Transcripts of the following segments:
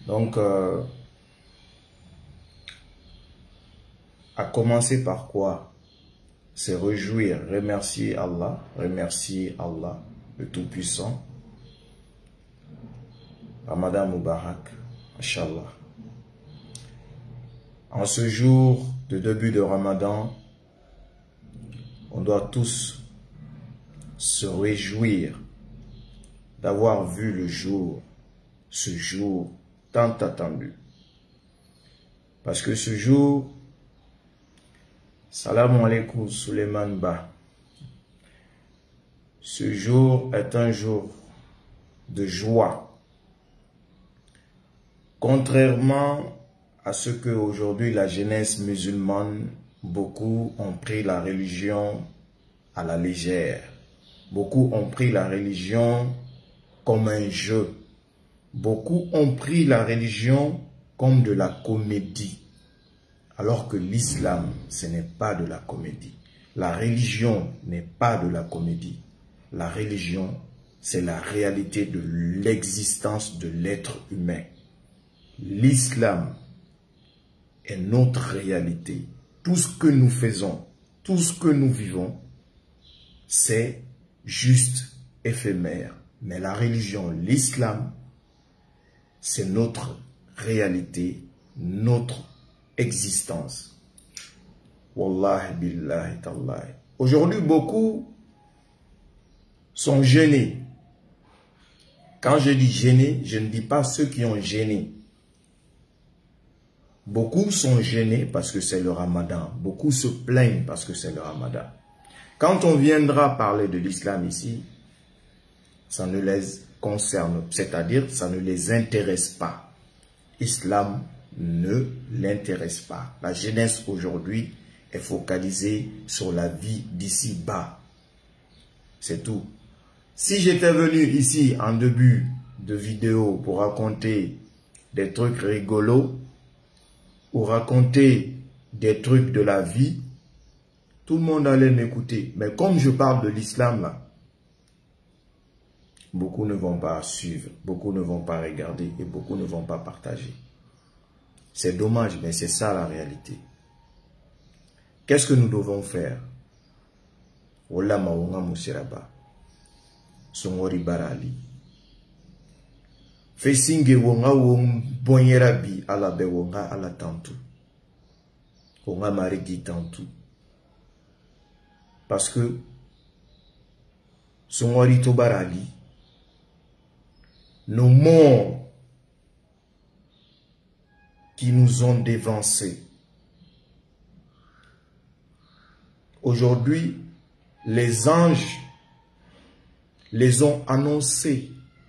Donc, à commencer par quoi? C'est réjouir, remercier Allah le Tout-Puissant. Ramadan Mubarak, Inch'Allah. En ce jour de début de Ramadan, on doit tous se réjouir d'avoir vu le jour, ce jour tant attendu. Parce que ce jour, salam alaikum Suleiman Ba, ce jour est un jour de joie. Contrairement à ce que aujourd'hui la jeunesse musulmane, beaucoup ont pris la religion à la légère. Beaucoup ont pris la religion comme un jeu. Beaucoup ont pris la religion comme de la comédie. Alors que l'islam, ce n'est pas de la comédie. La religion n'est pas de la comédie. La religion, c'est la réalité de l'existence de l'être humain. L'islam est notre réalité. Tout ce que nous faisons, tout ce que nous vivons, c'est juste éphémère. Mais la religion, l'islam, c'est notre réalité, notre existence. Wallahi billahi tallahi. Aujourd'hui, beaucoup sont gênés. Quand je dis gênés, je ne dis pas ceux qui ont gêné. Beaucoup sont gênés parce que c'est le Ramadan. Beaucoup se plaignent parce que c'est le Ramadan. Quand on viendra parler de l'islam ici, ça ne les concerne, c'est-à-dire ça ne les intéresse pas. L'islam ne l'intéresse pas. La jeunesse aujourd'hui est focalisée sur la vie d'ici-bas. C'est tout. Si j'étais venu ici en début de vidéo pour raconter des trucs rigolos, ou raconter des trucs de la vie, tout le monde allait m'écouter. Mais comme je parle de l'islam là, beaucoup ne vont pas suivre, beaucoup ne vont pas regarder et beaucoup ne vont pas partager. C'est dommage, mais c'est ça la réalité. Qu'est-ce que nous devons faire? Wala maunga musiraba, songori barali. Fesinge wonga wong bonyera bi ala be wonga ala tantu. Wonga marigi tantu. Parce que songori tobarali, nos morts qui nous ont dévancés. Aujourd'hui, les anges les ont annoncés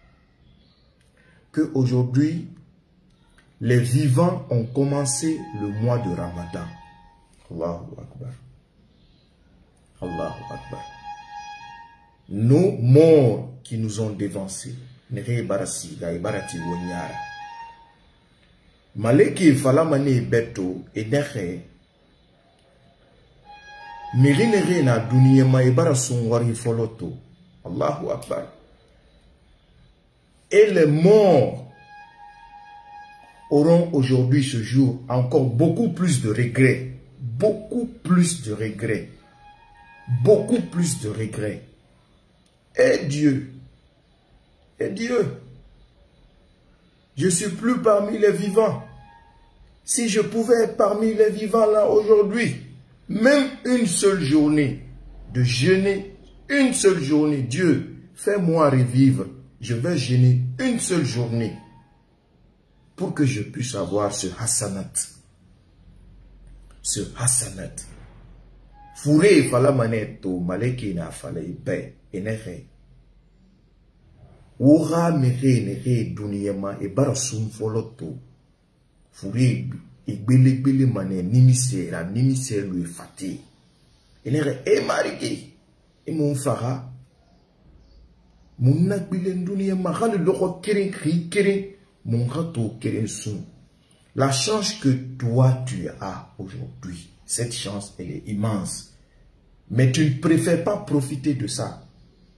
que aujourd'hui, les vivants ont commencé le mois de Ramadan. Allahu Akbar. Allahu Akbar. Nos morts qui nous ont dévancés. Maleki falamane beto edehe. Mirinere na dunia maibara sungwari foloto. Allahu Akbar. Et les morts auront aujourd'hui ce jour encore beaucoup plus de regrets. Beaucoup plus de regrets. Beaucoup plus de regrets. Et Dieu. Et Dieu. Je suis plus parmi les vivants. Si je pouvais être parmi les vivants là aujourd'hui, même une seule journée de jeûner, une seule journée, Dieu, fais-moi revivre. Je vais jeûner une seule journée pour que je puisse avoir ce hasanat. Ce hasanat. Fouré falamaneto maleki na falei be enere. Wora mere nere duniyema e barasum foloto. Fouré igbele mane nimisera lui fati. Enere e mariki e mon fara. La chance que toi tu as aujourd'hui, cette chance elle est immense. Mais tu ne préfères pas profiter de ça.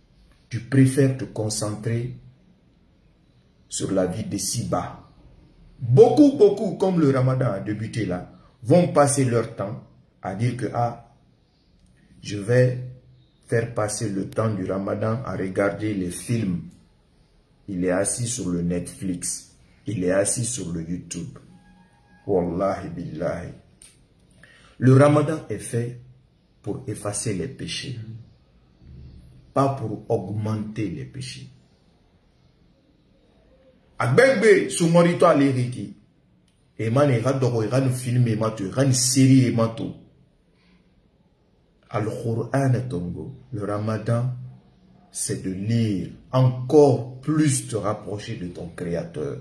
Tu préfères te concentrer sur la vie de ci-bas. Beaucoup, comme le ramadan a débuté là, vont passer leur temps à dire que je vais faire passer le temps du ramadan à regarder les films. Il est assis sur le Netflix. Il est assis sur le YouTube. Wallahi billahi. Le ramadan est fait pour effacer les péchés. Pas pour augmenter les péchés. Agbegbe sumarito aleriki. Eman eradoro eran film emato, eran série emato. Al-Qur'an Tongo, le ramadan, c'est de lire, encore plus te rapprocher de ton Créateur.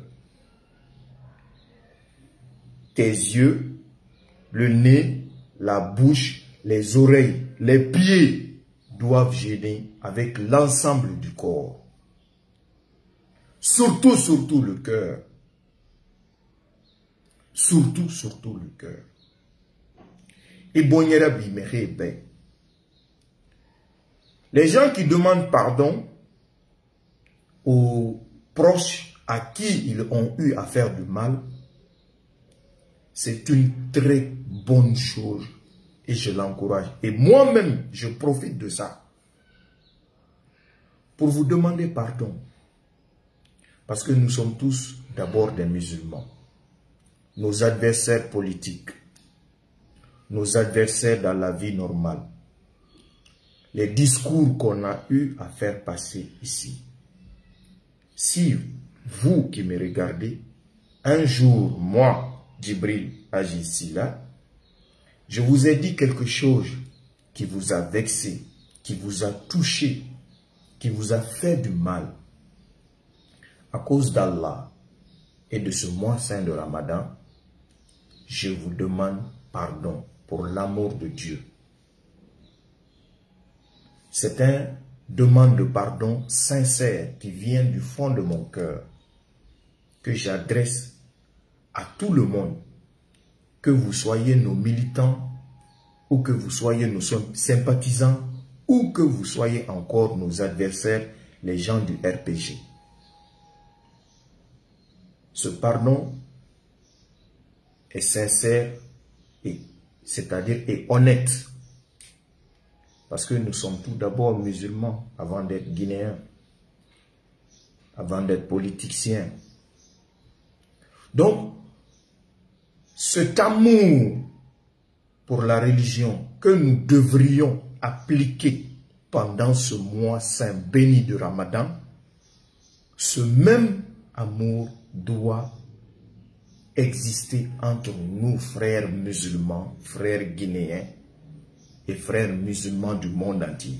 Tes yeux, le nez, la bouche, les oreilles, les pieds doivent gêner avec l'ensemble du corps. Surtout le cœur. Surtout le cœur. Et Bonyera Bimere Ben. Les gens qui demandent pardon aux proches à qui ils ont eu à faire du mal, c'est une très bonne chose et je l'encourage. Et moi-même, je profite de ça pour vous demander pardon. Parce que nous sommes tous d'abord des musulmans. Nos adversaires politiques, nos adversaires dans la vie normale, les discours qu'on a eu à faire passer ici. Si vous qui me regardez, un jour, moi, Djibril Agisila, je vous ai dit quelque chose qui vous a vexé, qui vous a touché, qui vous a fait du mal, à cause d'Allah et de ce mois saint de Ramadan, je vous demande pardon pour l'amour de Dieu. C'est une demande de pardon sincère qui vient du fond de mon cœur, que j'adresse à tout le monde, que vous soyez nos militants, ou que vous soyez nos sympathisants, ou que vous soyez encore nos adversaires, les gens du RPG. Ce pardon est sincère, c'est-à-dire est honnête. Parce que nous sommes tout d'abord musulmans avant d'être guinéens, avant d'être politiciens. Donc, cet amour pour la religion que nous devrions appliquer pendant ce mois saint béni de Ramadan, ce même amour doit exister entre nous, frères musulmans, frères guinéens et frères musulmans du monde entier.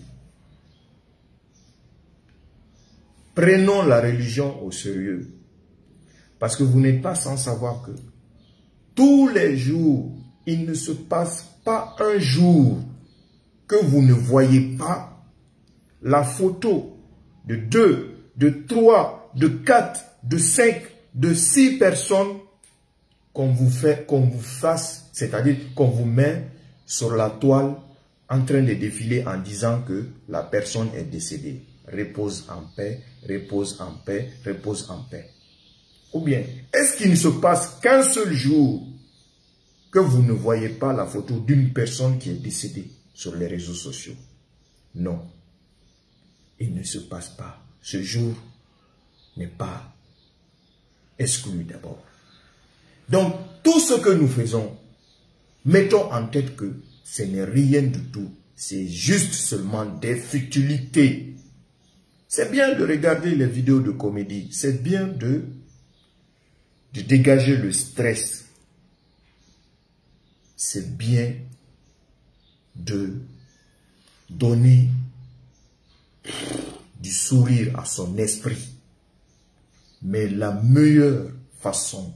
Prenons la religion au sérieux, parce que vous n'êtes pas sans savoir que tous les jours, il ne se passe pas un jour que vous ne voyez pas la photo de 2, de 3, de 4, de 5, de 6 personnes qu'on vous fasse, c'est-à-dire qu'on vous met sur la toile en train de défiler en disant que la personne est décédée. Repose en paix, repose en paix, repose en paix. Ou bien, est-ce qu'il ne se passe qu'un seul jour que vous ne voyez pas la photo d'une personne qui est décédée sur les réseaux sociaux? Non. Il ne se passe pas. Ce jour n'est pas exclu d'abord. Donc, tout ce que nous faisons, mettons en tête que ce n'est rien du tout. C'est juste seulement des futilités. C'est bien de regarder les vidéos de comédie. C'est bien de dégager le stress. C'est bien de donner du sourire à son esprit. Mais la meilleure façon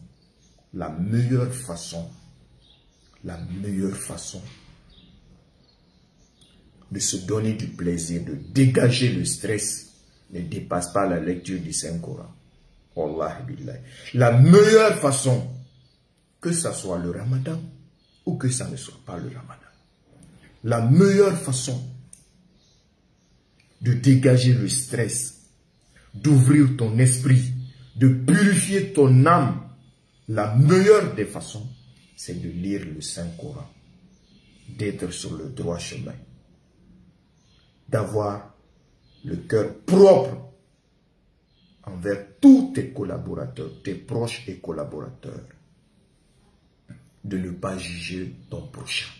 de se donner du plaisir, de dégager le stress, ne dépasse pas la lecture du Saint-Coran. Wallahi billahi. La meilleure façon, que ça soit le Ramadan ou que ça ne soit pas le Ramadan, la meilleure façon de dégager le stress, d'ouvrir ton esprit, de purifier ton âme, la meilleure des façons, c'est de lire le Saint-Coran, d'être sur le droit chemin, d'avoir le cœur propre envers tous tes collaborateurs, tes proches et collaborateurs, de ne pas juger ton prochain.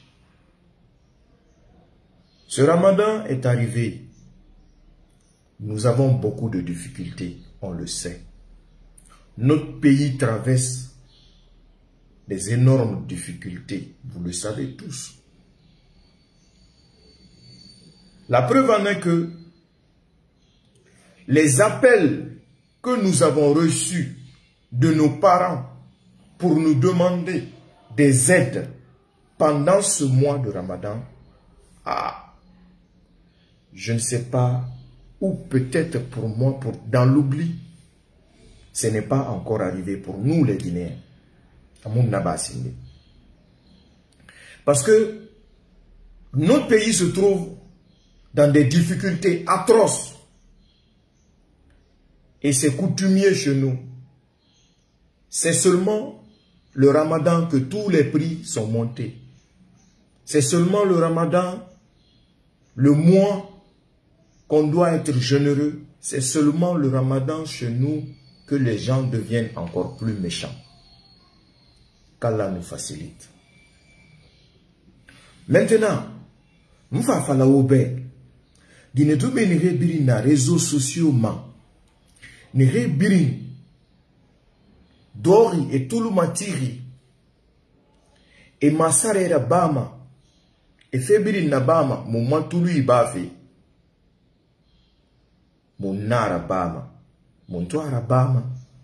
Ce Ramadan est arrivé. Nous avons beaucoup de difficultés, on le sait. Notre pays traverse des énormes difficultés, vous le savez tous. La preuve en est que les appels que nous avons reçus de nos parents pour nous demander des aides pendant ce mois de Ramadan, je ne sais pas, ou peut-être pour moi, dans l'oubli, ce n'est pas encore arrivé pour nous les Guinéens. Parce que notre pays se trouve dans des difficultés atroces. Et c'est coutumier chez nous. C'est seulement le Ramadan que tous les prix sont montés. C'est seulement le Ramadan, le mois qu'on doit être généreux. C'est seulement le Ramadan chez nous que les gens deviennent encore plus méchants. Qu'Allah nous facilite. Maintenant, nous faisons faire la obé. Nous devons nous na réseaux sociaux. Nous devons Dori et tout le matiri. Et Masare Rabama. Et Febiri Nabama. Mon mantulu ibafe. Mon narabama. Mon toa rabama.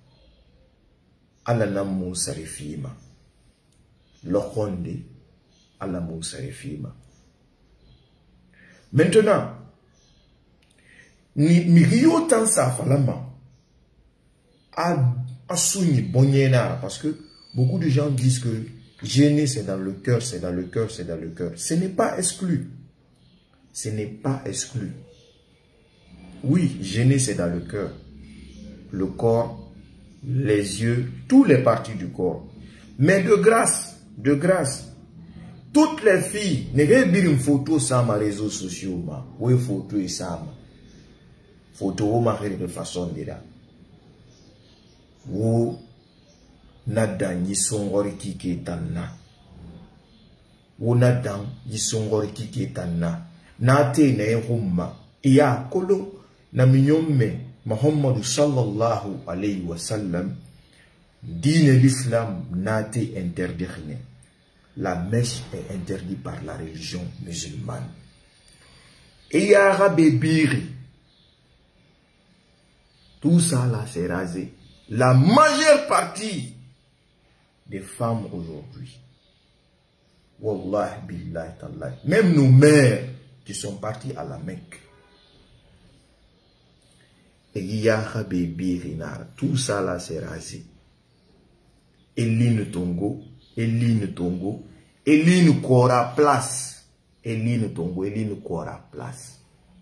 Ala nam Moussa refima. Lokonde. Ala Moussa refima. Maintenant, ni rio tan sa falama. Assouni bonyena. Parce que beaucoup de gens disent que gêner c'est dans le cœur, c'est dans le cœur, c'est dans le cœur. Ce n'est pas exclu. Ce n'est pas exclu. Oui, gêner c'est dans le cœur. Le corps, les yeux, toutes les parties du corps. Mais de grâce, toutes les filles, ne regardent une photo sur mes réseaux sociaux, oui, photo et ça, photo de façon là. Ou nadan yisongori kike tanna. Ou nadan yisongori kike tanna. Nate na yehumma. Iya kolo na minyome Muhammad sallallahu alayhi wa sallam. Dîne l'islam nate interdit. La mèche est interdite par la religion musulmane. Iya rabébiri. Tout ça là c'est rasé. La majeure partie des femmes aujourd'hui, Wallah billahi tallahi, même nos mères qui sont parties à la Mecque, tout ça là c'est rasé. Eline Tongo, Eline Kora place, Eline Tongo, Eline Kora place.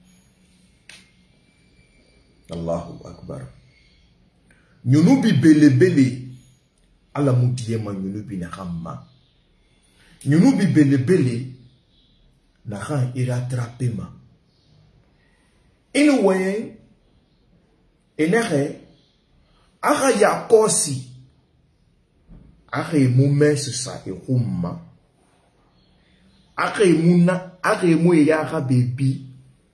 Allahu Akbar. Nyunubi bele ala mudiyema nyunubi na hamma. Nyunubi bele na han iratrapema. Inu wayen enere aga yakosi aga mumes sa ehumma. Aga muna aga mu ya bebi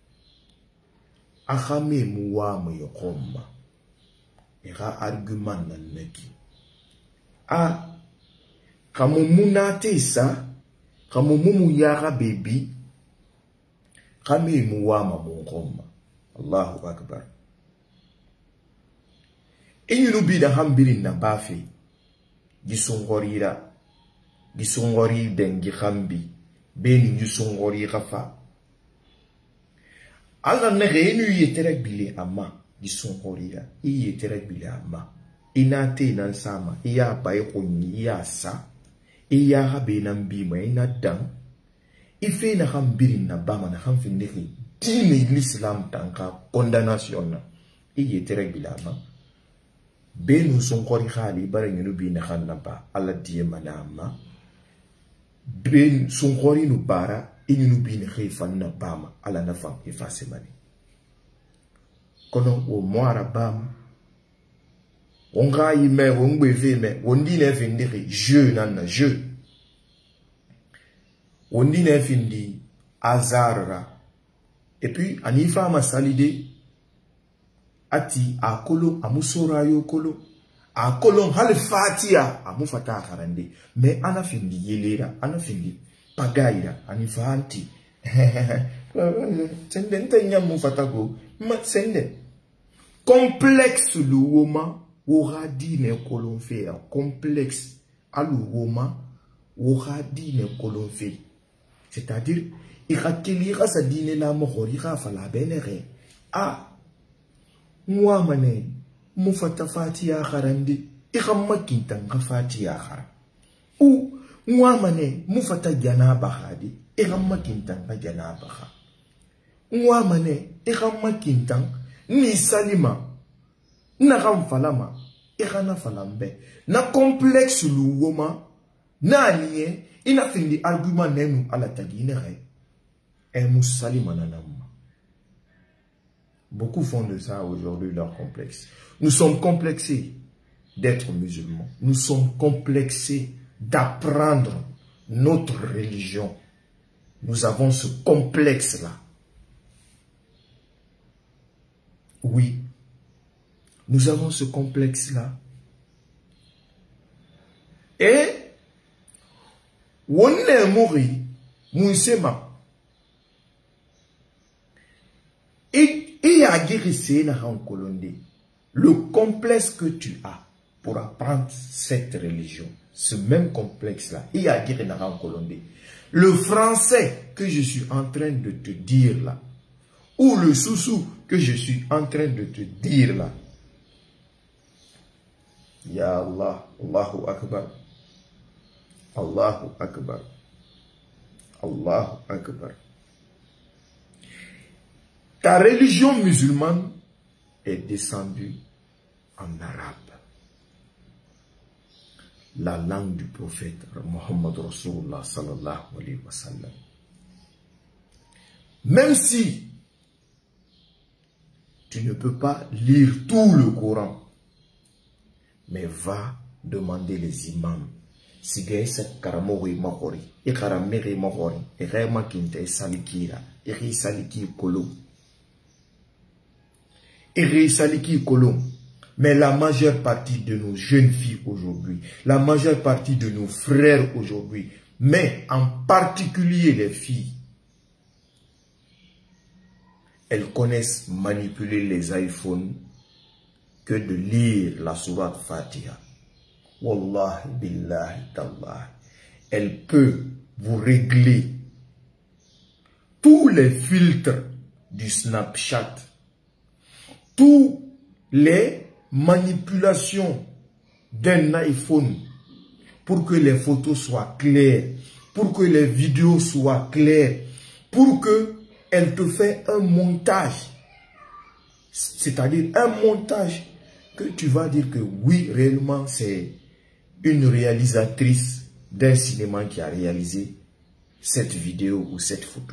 aga me muwa mu yokomma. Era argument na neki. Kamumuna tesa, kamumu yara baby, kami muwama mongoma. Allahu Akbar. Enyunubi da hambiri na bafi, gisungorira, gisungori dengi hambi, beni gisungori rafa. Ala nege enu yeterek bile ama. Gisongorira, iye terebile ama. Inate nansama, iya bae konyi, iya sa. Iya habe nambima, ina dang. Ife na hambiri na bama na hamfineki. Dine l'islam tanka condamnation na. Iye terebile ama. benu son kori khali bare ngenu bi na khanaba ala diye manama ben son kori nu bara inu bi ne khifan na bama ala na fam efase mani kono o moara bam on ga yime on gbeve me on dit ne findiri jeu nan jeu on dit ne findi azara et puis anifa masalide ati akolo amusora yo kolo akolo hal fatia amufata karande me ana findi yelera ana findi pagaira anifa anti sende ntenya mufata go ma sende complexe luoma ora di ne kolon fe complexe aluoma ora di ne kolon fe c'est-à-dire il sa dine la mohori ra fala benere a moi mané mufata fatia kharandi ikamma kintanga fatia khara ou moi mané mufata janaba khadi ikamma kintanga janaba kha moi mané ikamma kintang ni salima na ramfalama ikana falambe na complexe luwoma na nié ina findi argument nenu ala tagine re et musalima nanam. Beaucoup font de ça aujourd'hui leur complexe. Nous sommes complexés d'être musulmans. Nous sommes complexés d'apprendre notre religion. Nous avons ce complexe-là. Oui, nous avons ce complexe-là. Et on est mort, Moussema. Et à guérir le complexe que tu as pour apprendre cette religion, ce même complexe-là, il y a guérir le français que je suis en train de te dire là, ou le soussou que je suis en train de te dire là. Ya Allah, Allahu Akbar, Allahu Akbar, Allahu Akbar. Ta religion musulmane est descendue en arabe. La langue du prophète Muhammad Rasulullah sallallahu alayhi wa sallam. Même si tu ne peux pas lire tout le Coran, mais va demander les imams. Si gaisa karamori mahori, et karamere mahori, et rema kinte salikira, et saliki kolo. Mais la majeure partie de nos jeunes filles aujourd'hui, la majeure partie de nos frères aujourd'hui, mais en particulier les filles, elles connaissent manipuler les iPhones que de lire la sourate Fatiha. Wallahi billahi tallah. Elle peut vous régler tous les filtres du Snapchat, toutes les manipulations d'un iPhone pour que les photos soient claires, pour que les vidéos soient claires, pour que elle te fait un montage, c'est-à-dire un montage que tu vas dire que oui, réellement c'est une réalisatrice d'un cinéma qui a réalisé cette vidéo ou cette photo.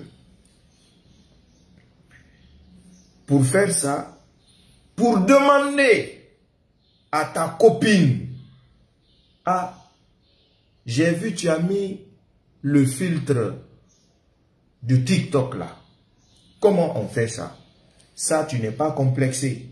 Pour faire ça, pour demander à ta copine, ah, j'ai vu tu as mis le filtre du TikTok là. Comment on fait ça? Ça, tu n'es pas complexé.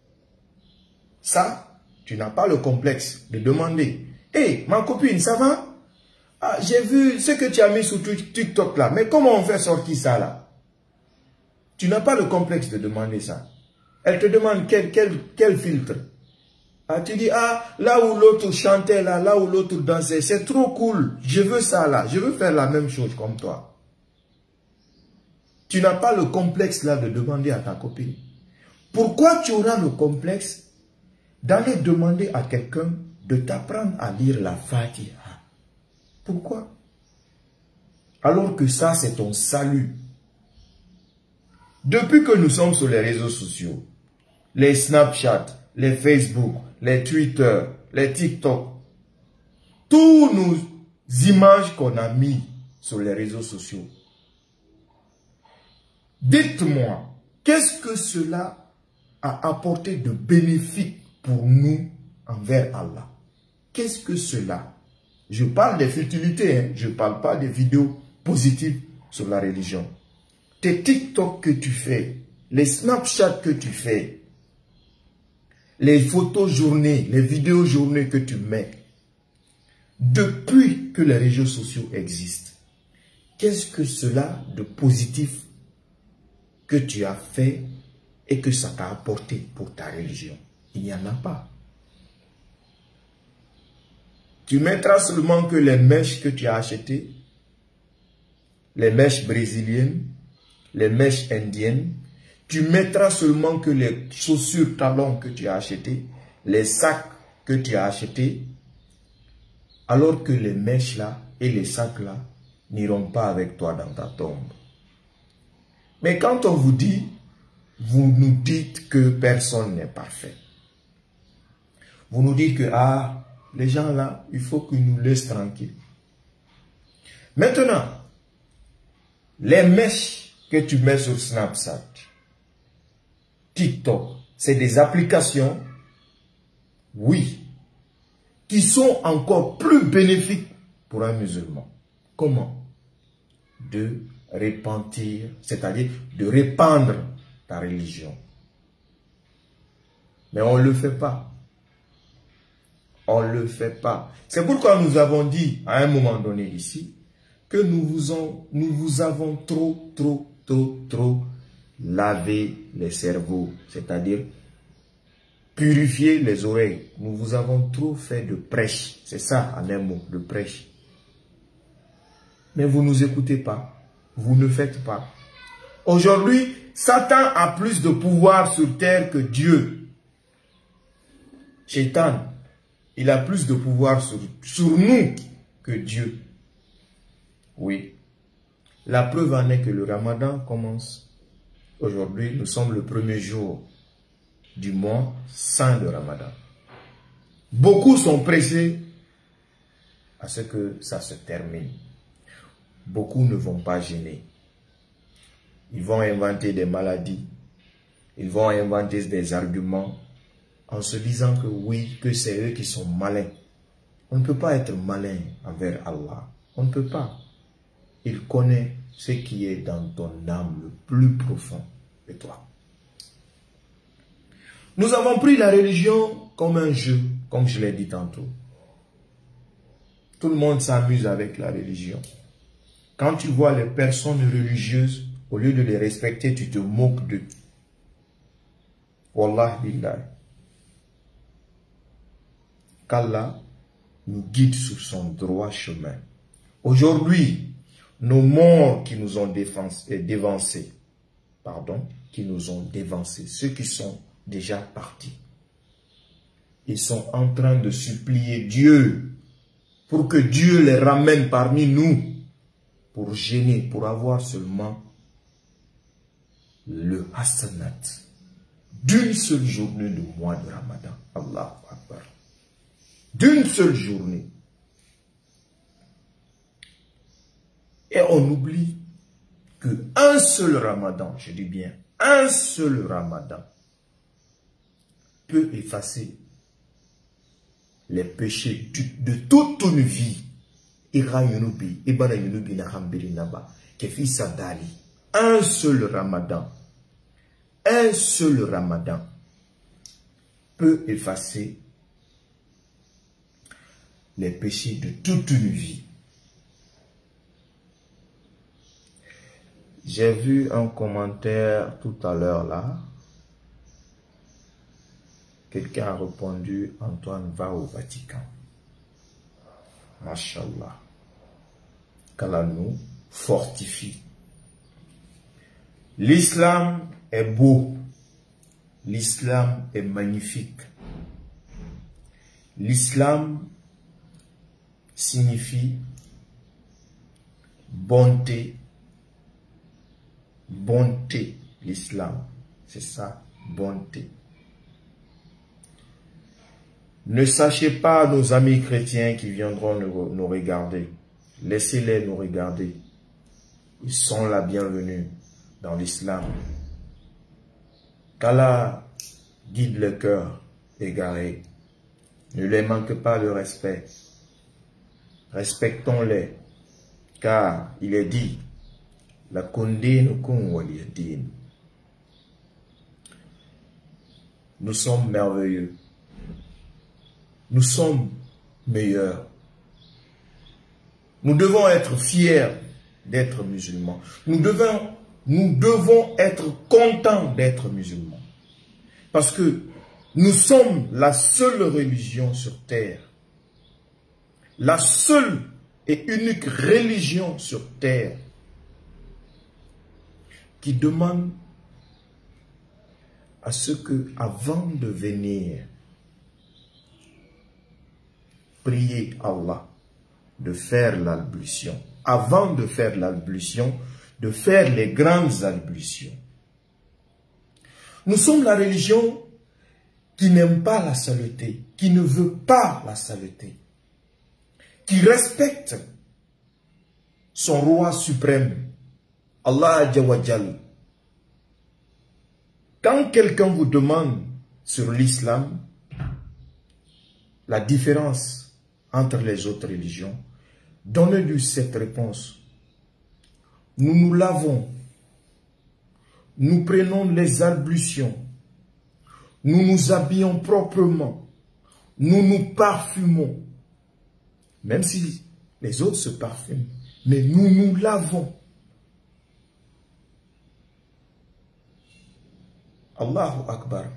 Ça, tu n'as pas le complexe de demander. Hé, ma copine, ça va? Ah, j'ai vu ce que tu as mis sur TikTok là. Mais comment on fait sortir ça là? Tu n'as pas le complexe de demander ça. Elle te demande quel filtre. Ah, tu dis, ah, là où l'autre chantait là, là où l'autre dansait, c'est trop cool. Je veux ça là. Je veux faire la même chose comme toi. Tu n'as pas le complexe là de demander à ta copine. Pourquoi tu auras le complexe d'aller demander à quelqu'un de t'apprendre à lire la Fatiha? Pourquoi? Alors que ça, c'est ton salut. Depuis que nous sommes sur les réseaux sociaux, les Snapchat, les Facebook, les Twitter, les TikTok, tous nos images qu'on a mis sur les réseaux sociaux. Dites-moi, qu'est-ce que cela a apporté de bénéfique pour nous envers Allah? Qu'est-ce que cela? Je parle des futilités, hein? Je ne parle pas des vidéos positives sur la religion. Tes TikTok que tu fais, les Snapchat que tu fais, les photos journées, les vidéos journées que tu mets, depuis que les réseaux sociaux existent, qu'est-ce que cela de positif que tu as fait et que ça t'a apporté pour ta religion? Il n'y en a pas. Tu mettras seulement que les mèches que tu as achetées, les mèches brésiliennes, les mèches indiennes. Tu mettras seulement que les chaussures talons que tu as achetées, les sacs que tu as achetés, alors que les mèches là et les sacs là n'iront pas avec toi dans ta tombe. Mais quand on vous dit, vous nous dites que personne n'est parfait. Vous nous dites que, les gens là, il faut qu'ils nous laissent tranquilles. Maintenant, les mèches que tu mets sur Snapchat, TikTok, c'est des applications, oui, qui sont encore plus bénéfiques pour un musulman. Comment? De repentir, c'est-à-dire de répandre ta religion. Mais on ne le fait pas. On ne le fait pas. C'est pourquoi nous avons dit à un moment donné ici que nous vous avons trop lavé les cerveaux, c'est-à-dire purifier les oreilles. Nous vous avons trop fait de prêche. C'est ça en un mot, de prêche. Mais vous ne nous écoutez pas. Vous ne faites pas. Aujourd'hui, Satan a plus de pouvoir sur terre que Dieu. Shaitan, il a plus de pouvoir sur nous que Dieu. Oui. La preuve en est que le Ramadan commence. Aujourd'hui, nous sommes le premier jour du mois saint de Ramadan. Beaucoup sont pressés à ce que ça se termine. Beaucoup ne vont pas jeûner. Ils vont inventer des maladies. Ils vont inventer des arguments en se disant que oui, que c'est eux qui sont malins. On ne peut pas être malin envers Allah. On ne peut pas. Il connaît ce qui est dans ton âme le plus profond de toi. Nous avons pris la religion comme un jeu, comme je l'ai dit tantôt. Tout le monde s'amuse avec la religion. Quand tu vois les personnes religieuses, au lieu de les respecter, tu te moques d'eux. Wallah billah. Qu'Allah nous guide sur son droit chemin. Aujourd'hui, nos morts qui nous ont dévancés, ceux qui sont déjà partis, ils sont en train de supplier Dieu pour que Dieu les ramène parmi nous, pour gêner, pour avoir seulement le hasanat d'une seule journée du mois de Ramadan. Allahu Akbar. D'une seule journée. Et on oublie que un seul Ramadan, je dis bien, un seul Ramadan peut effacer les péchés de toute une vie. Un seul Ramadan peut effacer les péchés de toute une vie. J'ai vu un commentaire tout à l'heure là. Quelqu'un a répondu, Antoine va au Vatican. Mashallah. Qu'Allah nous fortifie. L'islam est beau. L'islam est magnifique. L'islam signifie bonté. Bonté, l'islam, c'est ça, bonté. Ne sachez pas nos amis chrétiens qui viendront nous regarder. Laissez-les nous regarder. Ils sont la bienvenue dans l'islam. Qu'Allah guide le cœur égaré. Ne les manque pas de respect. Respectons-les. Car il est dit, la kundinukum waliyadin. Nous sommes merveilleux. Nous sommes meilleurs. Nous devons être fiers d'être musulmans. Nous devons être contents d'être musulmans. Parce que nous sommes la seule religion sur terre. La seule et unique religion sur terre qui demande à ce que, avant de venir prier Allah, de faire l'ablution. Avant de faire l'ablution, de faire les grandes ablutions. Nous sommes la religion qui n'aime pas la saleté, qui ne veut pas la saleté, qui respecte son roi suprême, Allah Jawajal. Quand quelqu'un vous demande sur l'islam, la différence entre les autres religions, donnez-lui cette réponse. Nous nous lavons, nous prenons les ablutions, nous nous habillons proprement, nous nous parfumons, même si les autres se parfument, mais nous nous lavons. Allahu Akbar.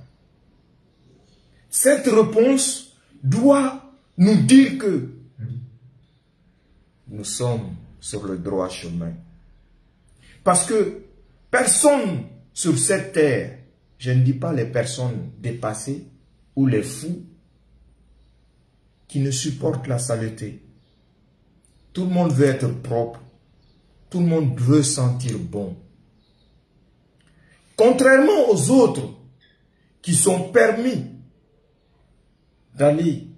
Cette réponse doit nous dire que nous sommes sur le droit chemin. Parce que personne sur cette terre, je ne dis pas les personnes dépassées ou les fous, qui ne supportent la saleté. Tout le monde veut être propre. Tout le monde veut sentir bon. Contrairement aux autres qui sont permis d'aller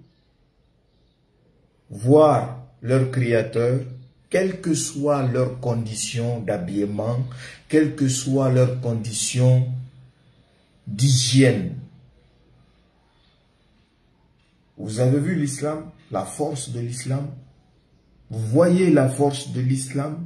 voir leur créateur, quelles que soient leurs conditions d'habillement, quelles que soient leurs conditions d'hygiène. Vous avez vu l'islam, la force de l'islam? Vous voyez la force de l'islam?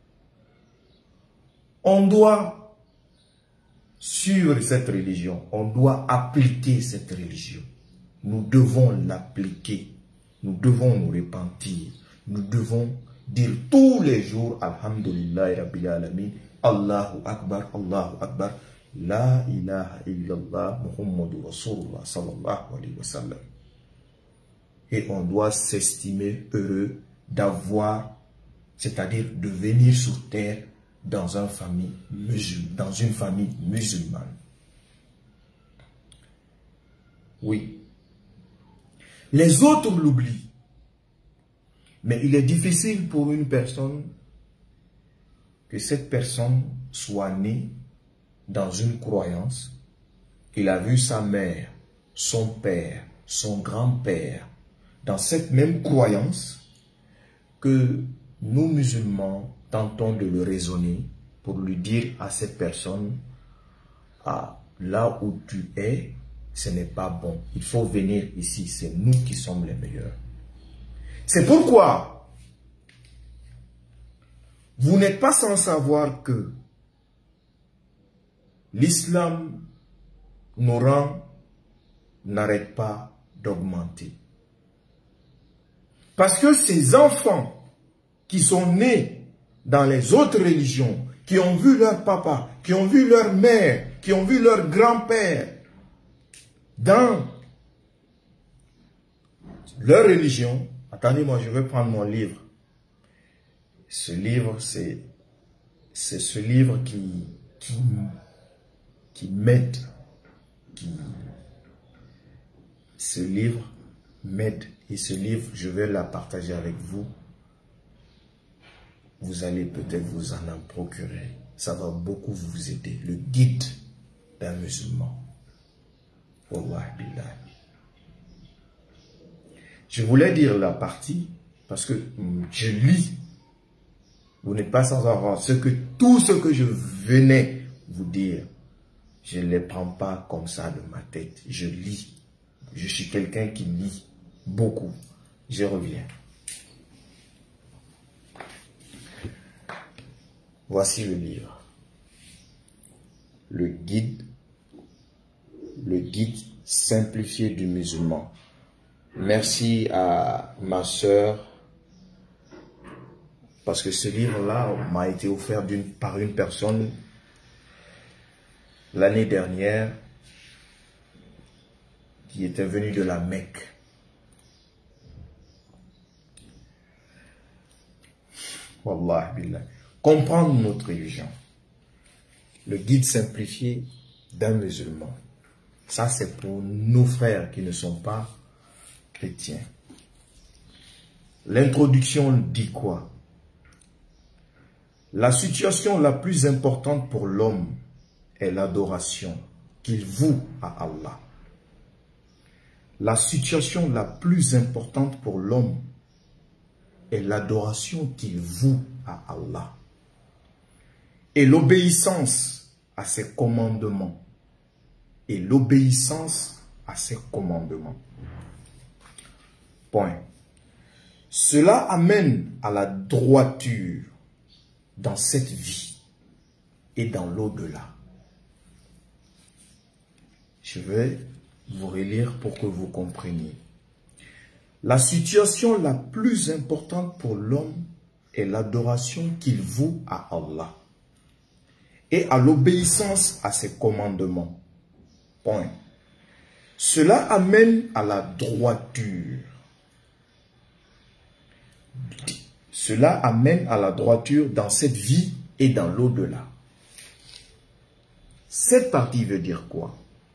On doit suivre cette religion, on doit appliquer cette religion. Nous devons l'appliquer. Nous devons nous repentir. Nous devons dire tous les jours Alhamdulillah Rabbil Alamin, Allahu Akbar, Allahu Akbar, La ilaha illallah Muhammadur Rasulullah sallallahu alayhi wa sallam. Et on doit s'estimer heureux d'avoir, c'est-à-dire de venir sur terre dans une famille musulmane. Oui. Les autres l'oublient. Mais il est difficile pour une personne que cette personne soit née dans une croyance. Il a vu sa mère, son père, son grand-père dans cette même croyance que nous musulmans tentons de le raisonner pour lui dire à cette personne, ah, là où tu es, ce n'est pas bon. Il faut venir ici. C'est nous qui sommes les meilleurs. C'est pourquoi vous n'êtes pas sans savoir que l'islam, nos rangs n'arrêtent pas d'augmenter. Parce que ces enfants qui sont nés dans les autres religions, qui ont vu leur papa, qui ont vu leur mère, qui ont vu leur grand-père, dans leur religion, attendez, moi je vais prendre mon livre. Ce livre, c'est ce livre qui m'aide. Ce livre m'aide. Et ce livre, je vais la partager avec vous. Vous allez peut-être vous en procurer. Ça va beaucoup vous aider. Le guide d'un musulman. Wallah billah. Je voulais dire la partie parce que je lis. Vous n'êtes pas sans avoir tout ce que je venais vous dire. Je ne les prends pas comme ça de ma tête. Je lis. Je suis quelqu'un qui lit beaucoup. Je reviens. Voici le livre. Le guide simplifié du musulman. Merci à ma sœur parce que ce livre-là m'a été offert par une personne l'année dernière qui était venue de la Mecque. Wallah billah. Comprendre notre religion. Le guide simplifié d'un musulman. Ça, c'est pour nos frères qui ne sont pas chrétiens. L'introduction dit quoi? La situation la plus importante pour l'homme est l'adoration qu'il voue à Allah. La situation la plus importante pour l'homme est l'adoration qu'il voue à Allah et l'obéissance à ses commandements. Et l'obéissance à ses commandements. Point. Cela amène à la droiture dans cette vie et dans l'au-delà. Je vais vous relire pour que vous compreniez. La situation la plus importante pour l'homme est l'adoration qu'il voue à Allah et à l'obéissance à ses commandements. Point. Cela amène à la droiture. Cela amène à la droiture dans cette vie et dans l'au-delà. Cette partie veut dire quoi?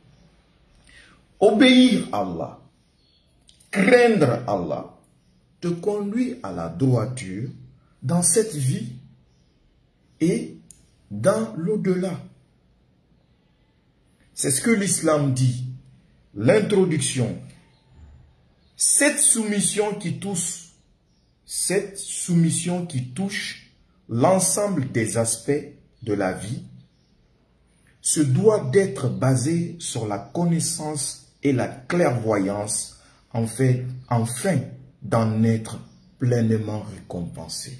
Obéir à Allah, craindre Allah, te conduit à la droiture dans cette vie et dans l'au-delà. C'est ce que l'islam dit. L'introduction. Cette soumission qui touche l'ensemble des aspects de la vie se doit d'être basée sur la connaissance et la clairvoyance afin d'en être pleinement récompensé.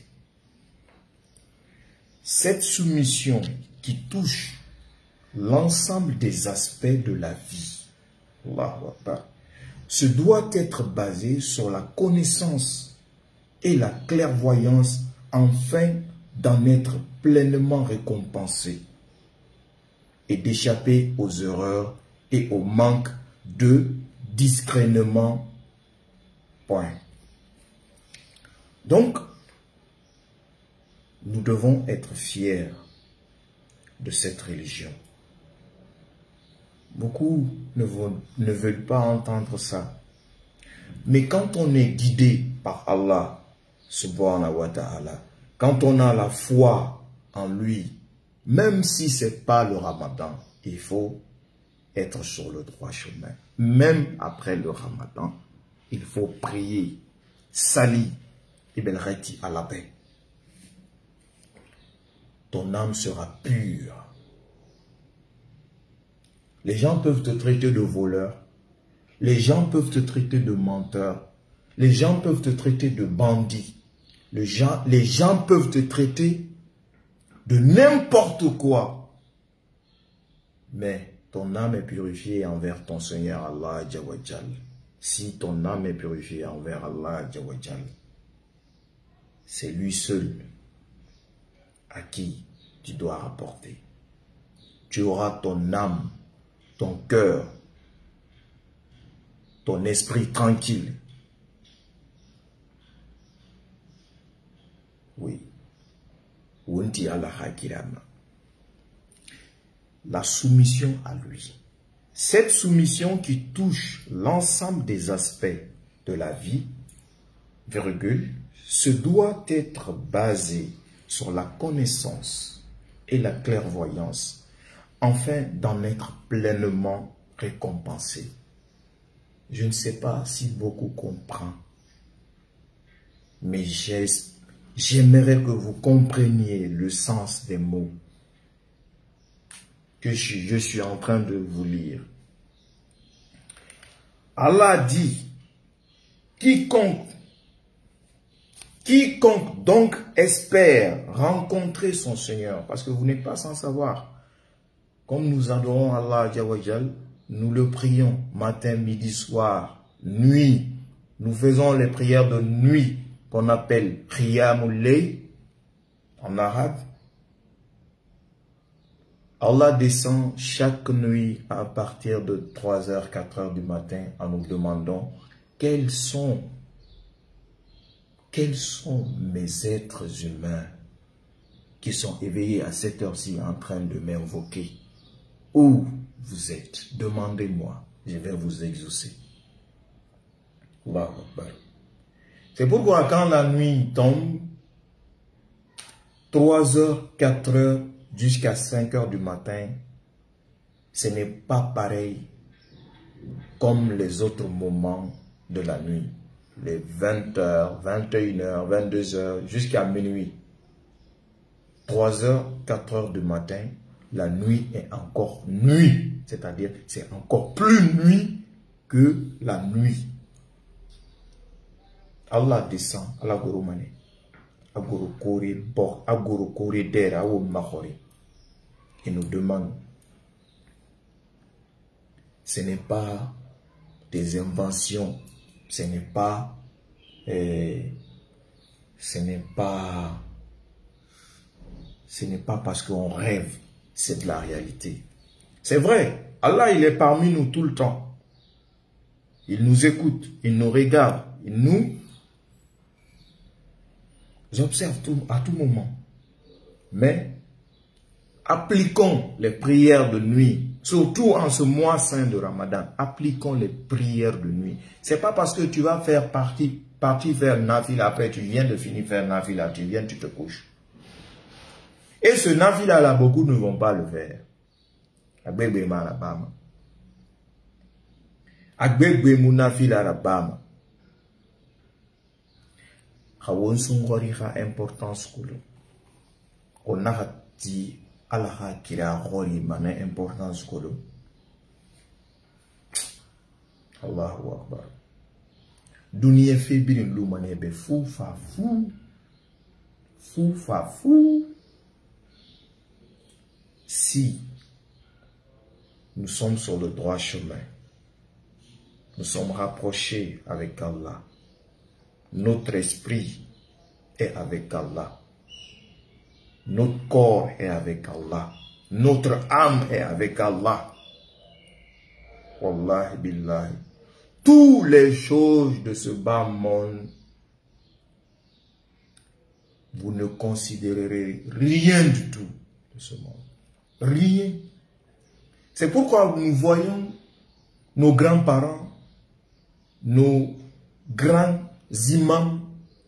Cette soumission qui touche l'ensemble des aspects de la vie, Allahu Akbar, se doit être basée sur la connaissance et la clairvoyance afin d'en être pleinement récompensé et d'échapper aux erreurs et au manque de discernement. Point. Donc, nous devons être fiers de cette religion. Beaucoup ne veulent pas entendre ça. Mais quand on est guidé par Allah, subhanahu wa ta'ala, quand on a la foi en lui, même si ce n'est pas le Ramadan, il faut être sur le droit chemin. Même après le Ramadan, il faut prier, sali, ibn Rati à la paix. Ton âme sera pure. Les gens peuvent te traiter de voleur. Les gens peuvent te traiter de menteur. Les gens peuvent te traiter de bandit. Les gens peuvent te traiter de n'importe quoi. Mais ton âme est purifiée envers ton Seigneur Allah Jawajal. Si ton âme est purifiée envers Allah Jawajal, c'est lui seul à qui tu dois rapporter. Tu auras ton âme, ton cœur, ton esprit tranquille. Oui. La soumission à lui. Cette soumission qui touche l'ensemble des aspects de la vie, virgule, se doit être basée sur la connaissance et la clairvoyance, afin d'en être pleinement récompensé. Je ne sais pas si beaucoup comprennent mais j'aimerais que vous compreniez le sens des mots que je suis en train de vous lire. Allah dit, quiconque donc espère rencontrer son Seigneur, parce que vous n'êtes pas sans savoir, comme nous adorons Allah, nous le prions matin, midi, soir, nuit. Nous faisons les prières de nuit qu'on appelle Qiyamul Layl en arabe. Allah descend chaque nuit à partir de 3h, 4h du matin en nous demandant quels sont mes êtres humains qui sont éveillés à cette heure-ci en train de m'invoquer. Où vous êtes? Demandez-moi, je vais vous exaucer. C'est pourquoi quand la nuit tombe, 3h, 4h, jusqu'à 5h du matin, ce n'est pas pareil comme les autres moments de la nuit. Les 20h, 21h, 22h, jusqu'à minuit. 3h, 4h du matin, la nuit est encore nuit. C'est-à-dire, c'est encore plus nuit que la nuit. Allah descend à la Goromane. Et nous demande, ce n'est pas des inventions, ce n'est pas parce qu'on rêve, c'est de la réalité. C'est vrai, Allah il est parmi nous tout le temps. Il nous écoute, il nous regarde, il nous observe à tout moment. Mais appliquons les prières de nuit, surtout en ce mois saint de Ramadan. Appliquons les prières de nuit. C'est pas parce que tu vas faire partie faire nafila, après tu viens de finir faire nafila, tu te couches. Et ce nafila là, beaucoup ne vont pas le faire. Importance on a dit Allah kira hori mana importance kolo. Allahu Akbar. Dunia fébrile lumane be fou fa fou. Fou fa fou. Si nous sommes sur le droit chemin, nous sommes rapprochés avec Allah. Notre esprit est avec Allah. Notre corps est avec Allah. Notre âme est avec Allah. Wallahi billahi. Toutes les choses de ce bas monde, vous ne considérerez rien du tout de ce monde. Rien. C'est pourquoi nous voyons nos grands-parents, nos grands imams,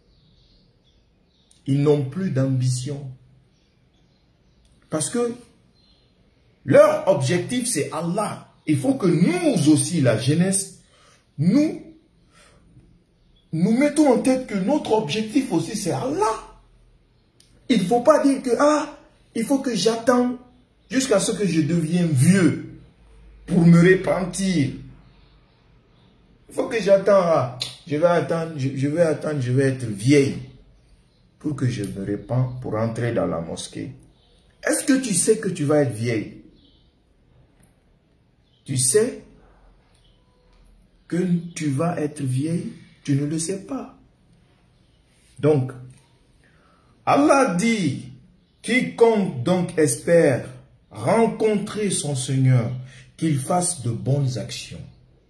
ils n'ont plus d'ambition. Parce que leur objectif, c'est Allah. Il faut que nous aussi, la jeunesse, nous mettons en tête que notre objectif aussi, c'est Allah. Il ne faut pas dire que, il faut que j'attends jusqu'à ce que je devienne vieux pour me repentir. Il faut que j'attends, je vais être vieille pour que je me repente pour entrer dans la mosquée. Est-ce que tu sais que tu vas être vieille? Tu sais que tu vas être vieille? Tu ne le sais pas. Donc, Allah dit, quiconque donc espère rencontrer son Seigneur, qu'il fasse de bonnes actions.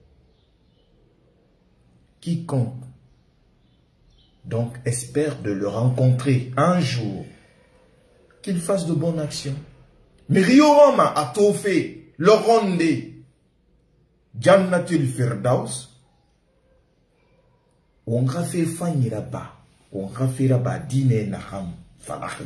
Quiconque donc espère de le rencontrer un jour, qu'il fasse de bonnes actions. Mais Riorama a tout fait, le ronde, Jannatul Firdaus, on a fait Faniraba, on a fait Raba Dine Naham Falahi.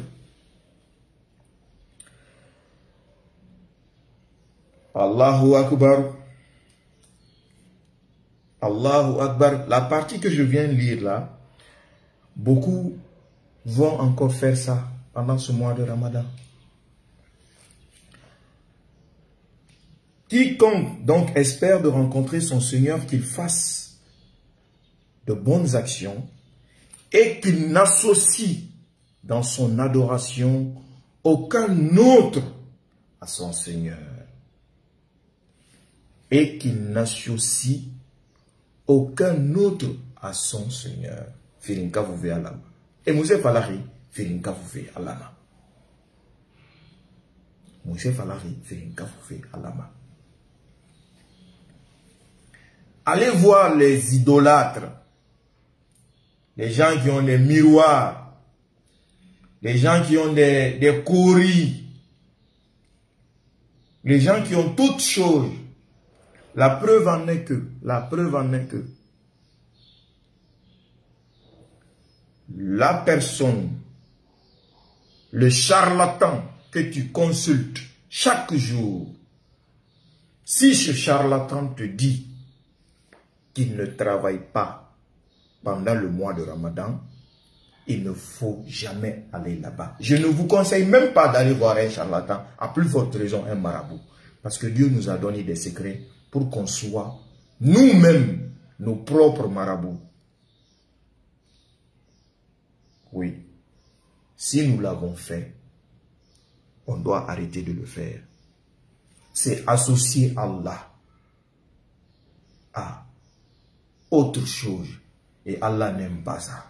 Allahu Akbar. Allahu Akbar. La partie que je viens de lire là, Beaucoup vont encore faire ça pendant ce mois de Ramadan. Quiconque donc espère de rencontrer son Seigneur, qu'il fasse de bonnes actions et qu'il n'associe dans son adoration aucun autre à son Seigneur. Et qu'il n'associe aucun autre à son Seigneur. Firinka vous ve alama. Et Mousse Falari, Firinka vous ve alama. Mousse Falari, Firinka vous ve alama. Allez voir les idolâtres, les gens qui ont des miroirs, les gens qui ont des kouris, les gens qui ont toutes choses. La preuve en est que, la personne, le charlatan que tu consultes chaque jour, si ce charlatan te dit qu'il ne travaille pas pendant le mois de Ramadan, il ne faut jamais aller là-bas. Je ne vous conseille même pas d'aller voir un charlatan, à plus forte raison un marabout. Parce que Dieu nous a donné des secrets pour qu'on soit nous-mêmes nos propres marabouts. Oui, si nous l'avons fait, on doit arrêter de le faire. C'est associer Allah à autre chose. Et Allah n'aime pas ça.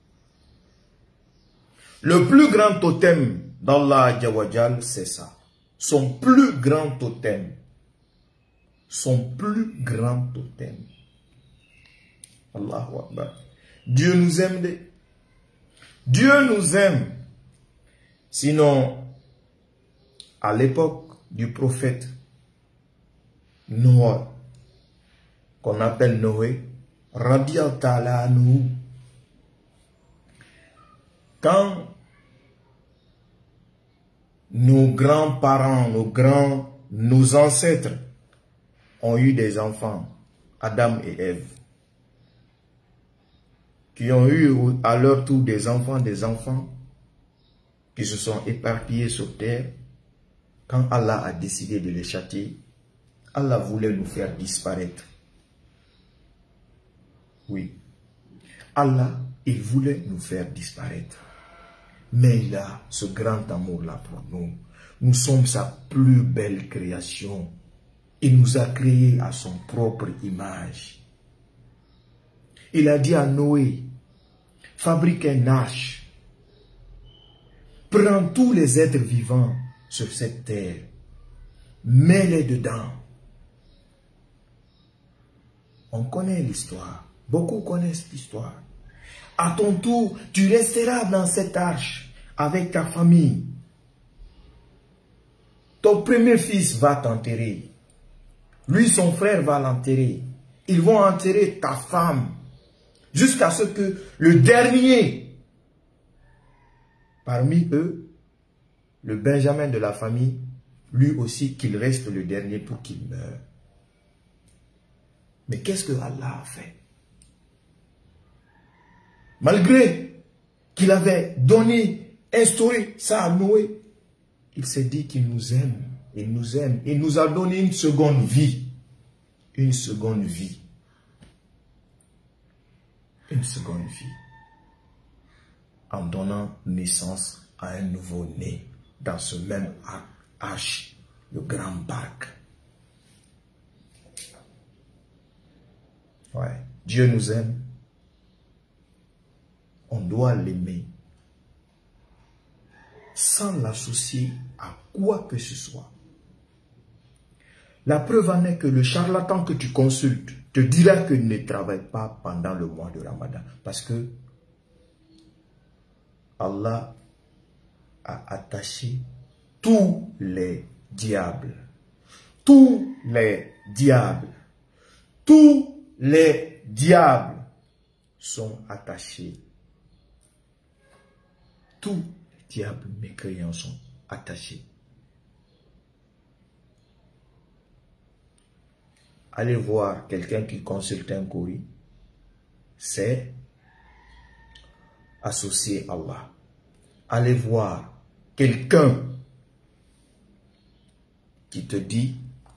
Le plus grand totem d'Allah, c'est ça. Son plus grand totem. Son plus grand totem. Allahu Akbar. Dieu nous aime. Dieu nous aime. Sinon, à l'époque du prophète Noé, qu'on appelle Noé, Radiyallahu ta'ala anhu, quand nos grands-parents, nos ancêtres ont eu des enfants, Adam et Ève, qui ont eu à leur tour des enfants, qui se sont éparpillés sur terre, quand Allah a décidé de les châtier, Allah voulait nous faire disparaître. Oui, Allah, il voulait nous faire disparaître. Mais il a ce grand amour-là pour nous. Nous sommes sa plus belle création. Il nous a créés à son propre image. Il a dit à Noé, fabrique un arche. Prends tous les êtres vivants sur cette terre. Mets-les dedans. On connaît l'histoire. Beaucoup connaissent l'histoire. À ton tour, tu resteras dans cette arche avec ta famille. Ton premier fils va t'enterrer. Lui, son frère va l'enterrer. Ils vont enterrer ta femme. Jusqu'à ce que le dernier, parmi eux, le Benjamin de la famille, lui aussi, qu'il reste le dernier pour qu'il meure. Mais qu'est-ce que Allah a fait? Malgré qu'il avait donné, instauré ça à Noé, il s'est dit qu'il nous aime. Il nous aime. Il nous a donné une seconde vie. Une seconde vie. Une seconde vie. En donnant naissance à un nouveau-né dans ce même arche, le grand bac. Ouais. Dieu nous aime. On doit l'aimer sans l'associer à quoi que ce soit. La preuve en est que le charlatan que tu consultes te dira qu'il ne travaille pas pendant le mois de Ramadan. Parce que Allah a attaché tous les diables. Tous les diables. Tous les diables sont attachés. Tous les diables mécréants sont attachés. Allez voir quelqu'un qui consulte un courrier. C'est associer Allah. Allez voir quelqu'un qui te dit,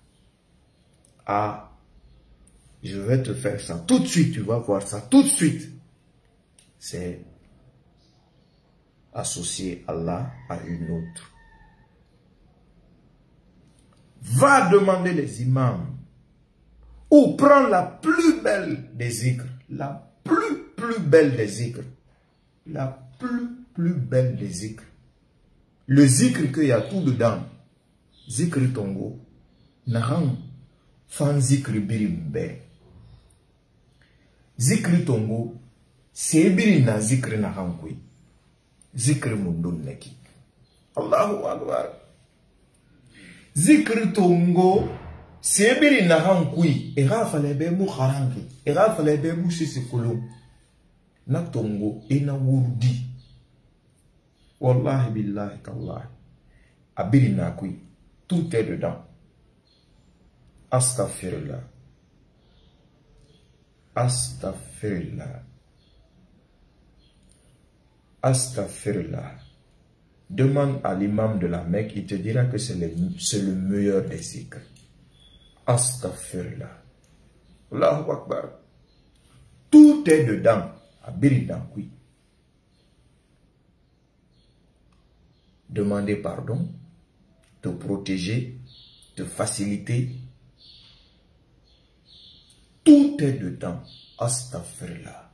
ah, je vais te faire ça. Tout de suite, tu vas voir ça. Tout de suite. C'est associer Allah à une autre. Va demander les imams ou prends la plus belle des zikrs. La plus belle des zikrs. La plus belle des zikrs. Le zikr qu'il y a tout dedans. Zikr tongo. Nahang. Fan zikr birimbe. Zikr tongo. Sebiri na zikr nahang kui. Zikr mundun neki. Allahu Akbar. Zikr tongo. Sebiri nahang kui. Era falebe mu kharangi. Era falebe mu sisikulu. Na tongo ina wurdi. Wallahi billahi tallahi. Abiri na kui. Tout est dedans. Astaghfirullah. Astaghfirullah. Astaghfirullah. Demande à l'imam de la Mecque, il te dira que c'est le meilleur des zikrs. Astaghfirullah. Allahu Akbar. Tout est dedans. Abiri na kui. Demander pardon, te protéger, te faciliter. Tout est dedans. Astaghfirullah.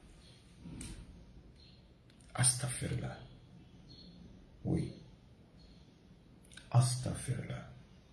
Astaghfirullah. Oui. Astaghfirullah.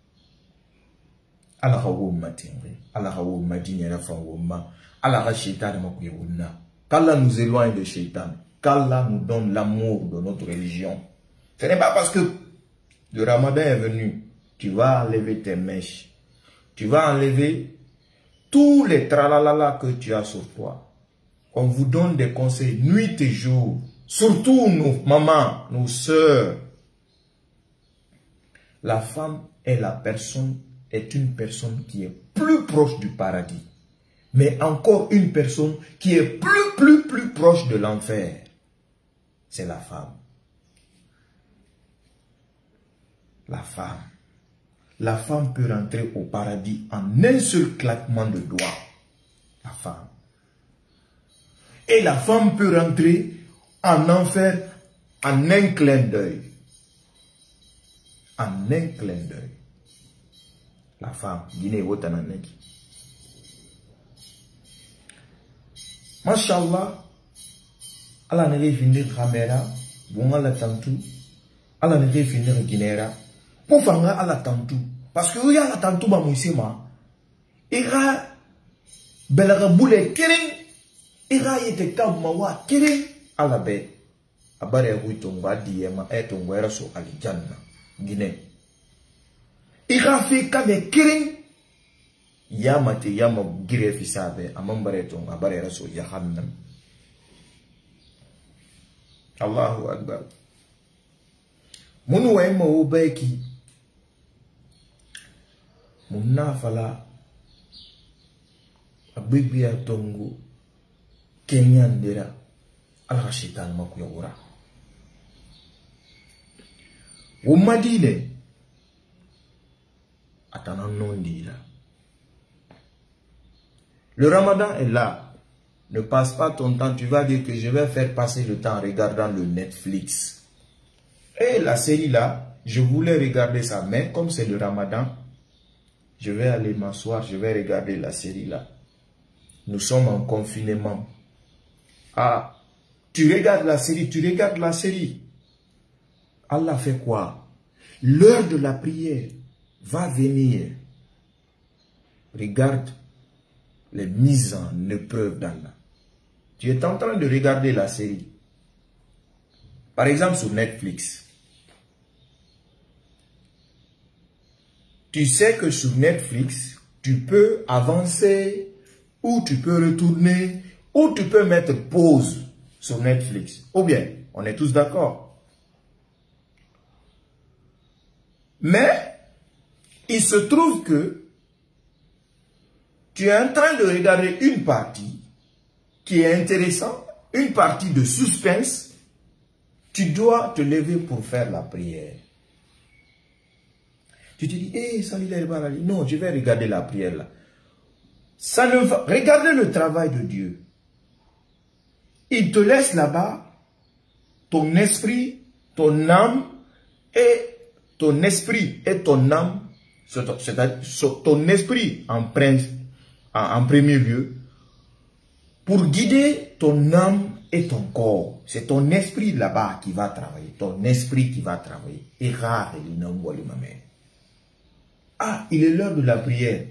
Allah hawo matinri. Allah hawo madini la fawoma. Allah shaitan makuyuna. Qu'Allah nous éloigne de shaitan. Qu'Allah nous donne l'amour de notre religion. Ce n'est pas parce que le Ramadan est venu, tu vas enlever tes mèches. Tu vas enlever tous les tralalala que tu as sur toi. On vous donne des conseils nuit et jour. Surtout nos mamans, nos sœurs. La femme est une personne qui est plus proche du paradis. Mais encore une personne qui est plus proche de l'enfer. C'est la femme. La femme. La femme peut rentrer au paradis en un seul claquement de doigts. La femme. Et la femme peut rentrer en enfer en un clin d'œil. En un clin d'œil. La femme. Guinée Wotananeki. Mashallah. Allah ne finir caméra. Bon Allah tantou. Allah ne finir Guinera. Pour faire Allah tantou. Parce que regarde la tantou ba moisema. Ira belara boule kering. Ira yete kam mawa kering. Allah be. Abare huitonga diema etonga era so alijanna. Guinée. Ira fi kame kering. Yama te yama gire fi sabe. Amambare tonga abare era so jahannam. Allahu Akbar. Munu wa ema ubeki. Muna fala abibi ya tongo Kenyan dira ala shaitan makuya wura. Umadine atananondila. Le Ramadan est là. Ne passe pas ton temps. Tu vas dire que je vais faire passer le temps en regardant le Netflix. Et la série là, je voulais regarder ça, mais comme c'est le Ramadan, je vais aller m'asseoir, je vais regarder la série là. Nous sommes en confinement. Ah, tu regardes la série, tu regardes la série. Allah fait quoi? L'heure de la prière va venir. Regarde les mises en épreuve d'Allah. Tu es en train de regarder la série. Par exemple sur Netflix. Tu sais que sur Netflix, tu peux avancer, ou tu peux retourner, ou tu peux mettre pause sur Netflix. Ou bien, on est tous d'accord. Mais, il se trouve que tu es en train de regarder une partie qui est intéressante, une partie de suspense, Tu dois te lever pour faire la prière. Tu te dis, hé, non, je vais regarder la prière là. Ça ne va... Regardez le travail de Dieu. Il te laisse là-bas, ton esprit, ton âme et ton esprit et ton âme, c'est-à-dire ton esprit en premier lieu, pour guider ton âme et ton corps. C'est ton esprit là-bas qui va travailler, ton esprit qui va travailler. Et rare, ah, il est l'heure de la prière.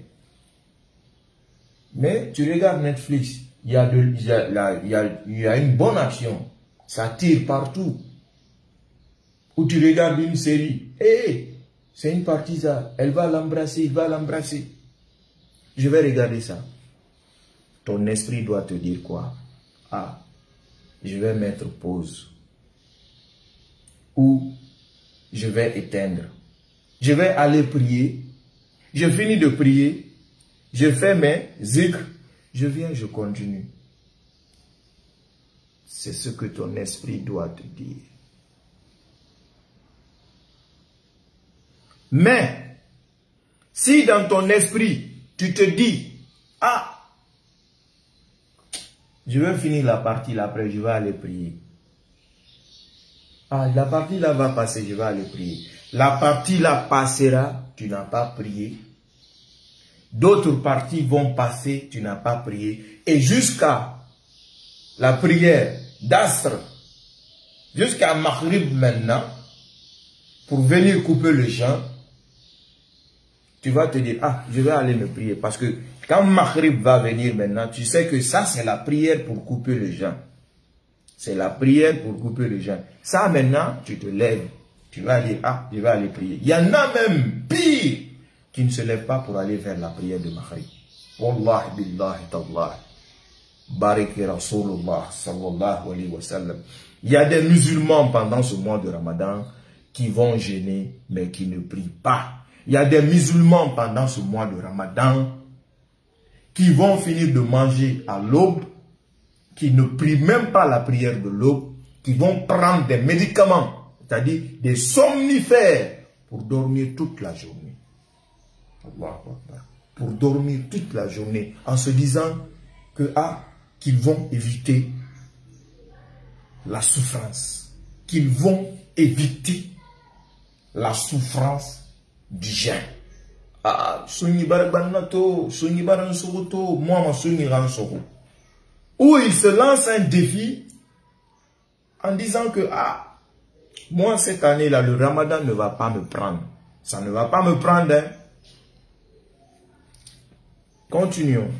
Mais tu regardes Netflix, il y a une bonne action. Ça tire partout. Ou tu regardes une série. Hé, c'est une partisane. Elle va l'embrasser, il va l'embrasser. Je vais regarder ça. Ton esprit doit te dire quoi? Ah, je vais mettre pause. Ou je vais éteindre. Je vais aller prier. Je finis de prier. Je fais mes zikr. Je viens, je continue. C'est ce que ton esprit doit te dire. Mais, si dans ton esprit, tu te dis, ah, je vais finir la partie là, après je vais aller prier. Ah, la partie là va passer, je vais aller prier. La partie là passera, tu n'as pas prié. D'autres parties vont passer, tu n'as pas prié. Et jusqu'à la prière d'Asr, jusqu'à Maghrib maintenant, pour venir couper le jeûne, tu vas te dire, ah, je vais aller me prier. Parce que quand Maghrib va venir maintenant, tu sais que ça, c'est la prière pour couper le jeûne. C'est la prière pour couper le jeûne. Ça, maintenant, tu te lèves. Tu vas dire, ah, je vais aller prier. Il y en a même pire qui ne se lèvent pas pour aller faire la prière de Maghrib. Wallahi billahi tallahi. Bariki Rasulullah sallallahu alayhi wa sallam. Il y a des musulmans pendant ce mois de Ramadan qui vont jeûner, mais qui ne prient pas. Il y a des musulmans pendant ce mois de Ramadan qui vont finir de manger à l'aube, qui ne prient même pas la prière de l'aube, qui vont prendre des médicaments, c'est-à-dire des somnifères, pour dormir toute la journée. Pour dormir toute la journée, en se disant que, ah, qu'ils vont éviter la souffrance, qu'ils vont éviter la souffrance du jeûne. Ah, ou il se lance un défi en disant que, ah, moi cette année-là, le Ramadan ne va pas me prendre. Ça ne va pas me prendre. Hein. Continuons.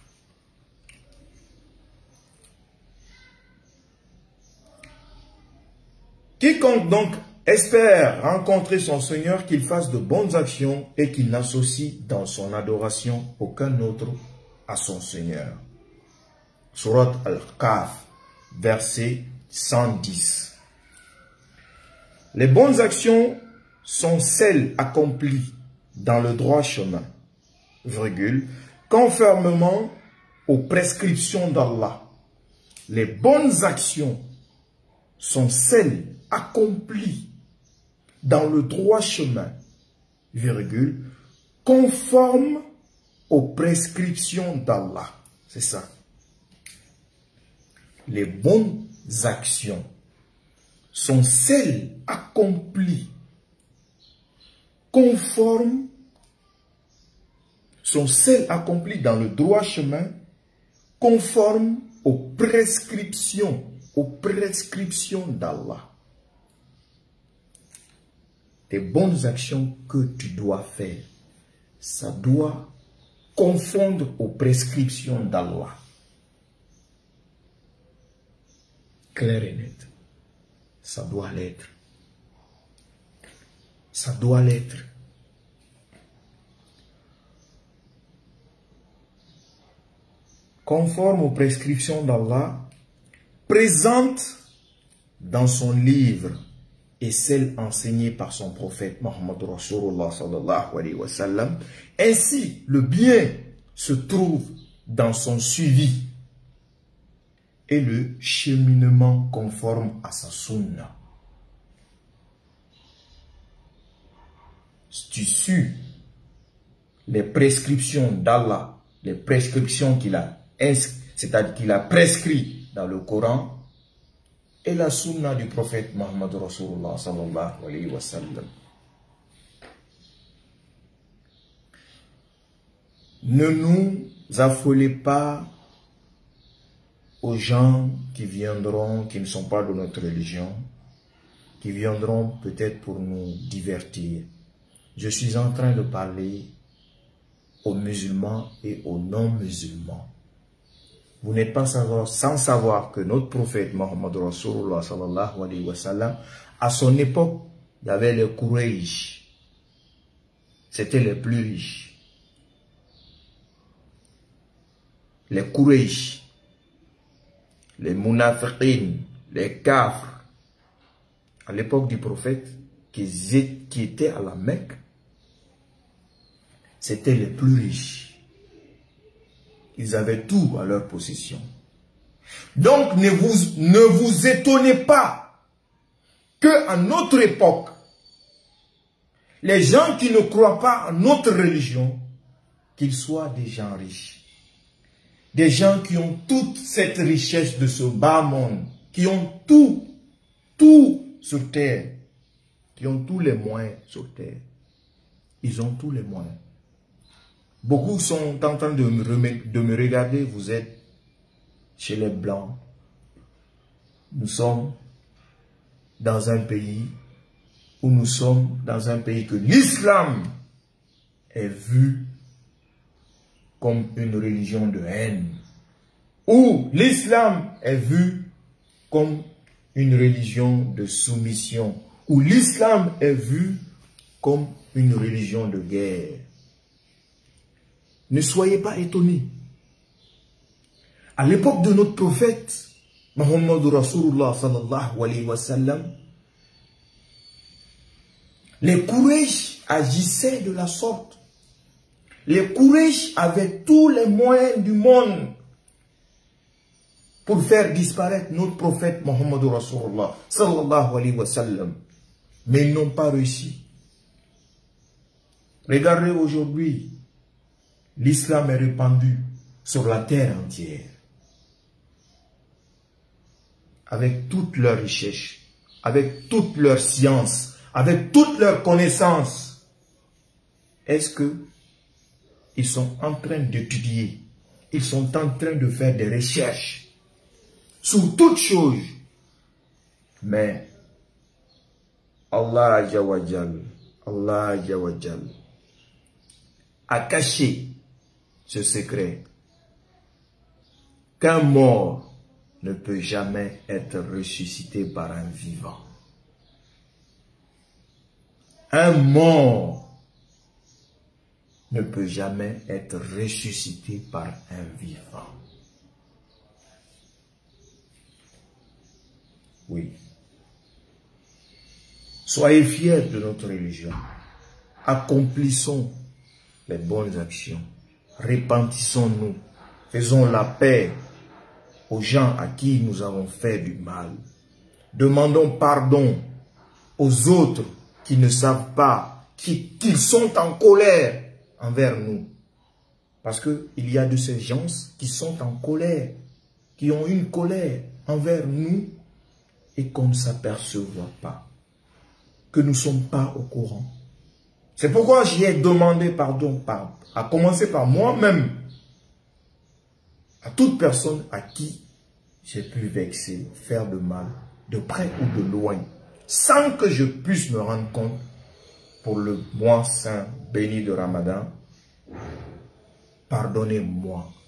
Quiconque donc espère rencontrer son Seigneur, qu'il fasse de bonnes actions et qu'il n'associe dans son adoration aucun autre à son Seigneur. Surat Al-Kahf, verset 110. Les bonnes actions sont celles accomplies dans le droit chemin, virgule, conformément aux prescriptions d'Allah. Les bonnes actions sont celles accomplies dans le droit chemin, virgule, conforme aux prescriptions d'Allah. C'est ça. Les bonnes actions sont celles accomplies conformes, sont celles accomplies dans le droit chemin, conformes aux prescriptions d'Allah. Tes bonnes actions que tu dois faire, ça doit confondre aux prescriptions d'Allah. Clair et net. Ça doit l'être. Ça doit l'être. Conforme aux prescriptions d'Allah, présente dans son livre et celle enseignée par son prophète Muhammad Rasulullah sallallahu alayhi wa sallam. Ainsi, le bien se trouve dans son suivi et le cheminement conforme à sa sunna. tu suis les prescriptions d'Allah, les prescriptions qu'il a, c'est-à-dire qu'il a prescrit dans le Coran, et la sunna du prophète Muhammad Rasulullah sallallahu alayhi wa sallam. Ne nous affolez pas aux gens qui viendront, qui ne sont pas de notre religion, qui viendront peut-être pour nous divertir. Je suis en train de parler aux musulmans et aux non-musulmans. Vous n'êtes pas sans savoir que notre prophète Muhammad Rasulullah sallallahu alayhi wa sallam, à son époque, il y avait les Quraysh. C'était les plus riches. Les Quraysh, les Munafiqin, les Kafrs, à l'époque du prophète, qui étaient à la Mecque, c'étaient les plus riches. Ils avaient tout à leur possession. Donc ne vous étonnez pas qu'à notre époque, les gens qui ne croient pas à notre religion, qu'ils soient des gens riches. Des gens qui ont toute cette richesse de ce bas monde, qui ont tout sur terre, qui ont tous les moyens sur terre. Ils ont tous les moyens. Beaucoup sont en train de me regarder, vous êtes chez les Blancs. Nous sommes dans un pays où nous sommes dans un pays que l'islam est vu comme une religion de haine, où l'islam est vu comme une religion de soumission, où l'islam est vu comme une religion de guerre. Ne soyez pas étonnés. À l'époque de notre prophète, Muhammad Rasulullah sallallahu alayhi wa sallam, les Quraysh agissaient de la sorte. Les Quraysh avaient tous les moyens du monde pour faire disparaître notre prophète Muhammad Rasulullah sallallahu alayhi wa sallam. Mais ils n'ont pas réussi. Regardez aujourd'hui, l'islam est répandu sur la terre entière. Avec toute leur richesse, avec toute leur science, avec toute leur connaissance. Est-ce que ils sont en train d'étudier, ils sont en train de faire des recherches sur toutes choses? Mais Allah Jawajal a caché ce secret qu'un mort ne peut jamais être ressuscité par un vivant. Un mort ne peut jamais être ressuscité par un vivant. Oui. Soyez fiers de notre religion. Accomplissons les bonnes actions. Repentissons-nous. Faisons la paix aux gens à qui nous avons fait du mal. Demandons pardon aux autres qui ne savent pas, qui sont en colère envers nous. Parce qu'il y a de ces gens qui sont en colère, qui ont une colère envers nous et qu'on ne s'aperçoit pas, que nous ne sommes pas au courant. C'est pourquoi j'y ai demandé pardon, à commencer par moi-même, à toute personne à qui j'ai pu vexer, faire de mal, de près ou de loin, sans que je puisse me rendre compte, pour le mois saint béni de Ramadan, pardonnez-moi.